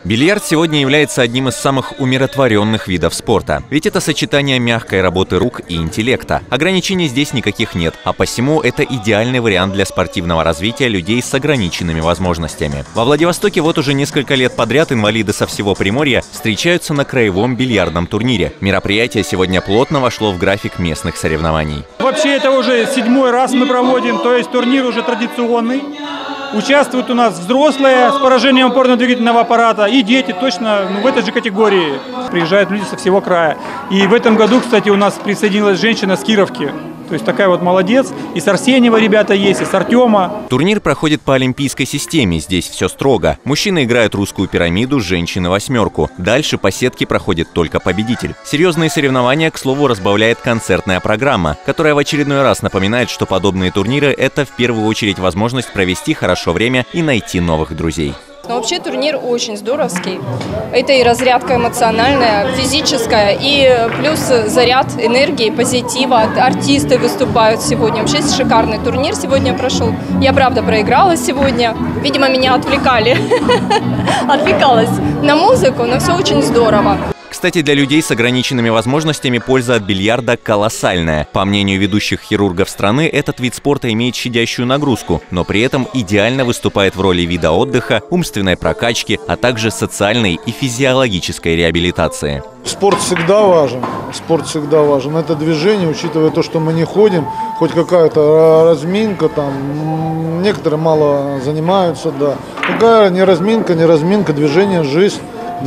Бильярд сегодня является одним из самых умиротворенных видов спорта. Ведь это сочетание мягкой работы рук и интеллекта. Ограничений здесь никаких нет, а посему это идеальный вариант для спортивного развития людей с ограниченными возможностями. Во Владивостоке вот уже несколько лет подряд инвалиды со всего Приморья встречаются на краевом бильярдном турнире. Мероприятие сегодня плотно вошло в график местных соревнований. Вообще это уже 7-й раз мы проводим, то есть турнир уже традиционный. Участвуют у нас взрослые с поражением опорно-двигательного аппарата и дети точно в этой же категории. Приезжают люди со всего края. И в этом году, кстати, у нас присоединилась женщина с Кировки. То есть такая вот молодец. И с Арсеньева ребята есть, и с Артема. Турнир проходит по олимпийской системе. Здесь все строго. Мужчины играют русскую пирамиду, женщины восьмерку. Дальше по сетке проходит только победитель. Серьезные соревнования, к слову, разбавляет концертная программа, которая в очередной раз напоминает, что подобные турниры – это в первую очередь возможность провести хорошо время и найти новых друзей. Но вообще турнир очень здоровский. Это и разрядка эмоциональная, физическая, и плюс заряд энергии, позитива. Артисты выступают сегодня. Вообще шикарный турнир сегодня прошел. Я, правда, проиграла сегодня. Видимо, меня отвлекали. Отвлекалась на музыку, но все очень здорово. Кстати, для людей с ограниченными возможностями польза от бильярда колоссальная. По мнению ведущих хирургов страны, этот вид спорта имеет щадящую нагрузку, но при этом идеально выступает в роли вида отдыха, умственной прокачки, а также социальной и физиологической реабилитации. Спорт всегда важен. Спорт всегда важен. Это движение, учитывая то, что мы не ходим, хоть какая-то разминка, там некоторые мало занимаются, да. Какая не разминка, движение, жизнь.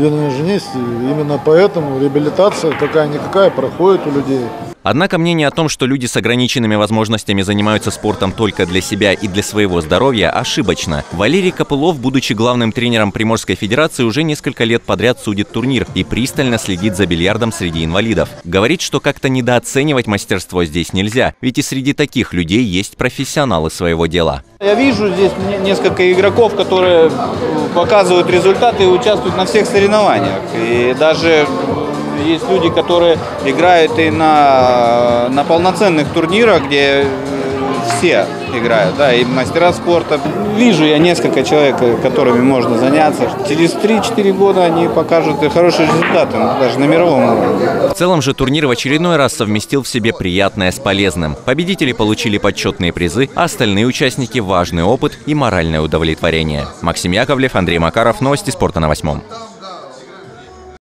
Именно поэтому реабилитация какая-никакая проходит у людей. Однако мнение о том, что люди с ограниченными возможностями занимаются спортом только для себя и для своего здоровья, ошибочно. Валерий Копылов, будучи главным тренером Приморской Федерации, уже несколько лет подряд судит турнир и пристально следит за бильярдом среди инвалидов. Говорит, что как-то недооценивать мастерство здесь нельзя, ведь и среди таких людей есть профессионалы своего дела. Я вижу здесь несколько игроков, которые показывают результаты и участвуют на всех соревнованиях. И даже есть люди, которые играют и на полноценных турнирах, где все играют, да, и мастера спорта. Вижу я несколько человек, которыми можно заняться. Через 3-4 года они покажут хорошие результаты, даже на мировом уровне. В целом же турнир в очередной раз совместил в себе приятное с полезным. Победители получили почетные призы, а остальные участники – важный опыт и моральное удовлетворение. Максим Яковлев, Андрей Макаров. Новости спорта на 8.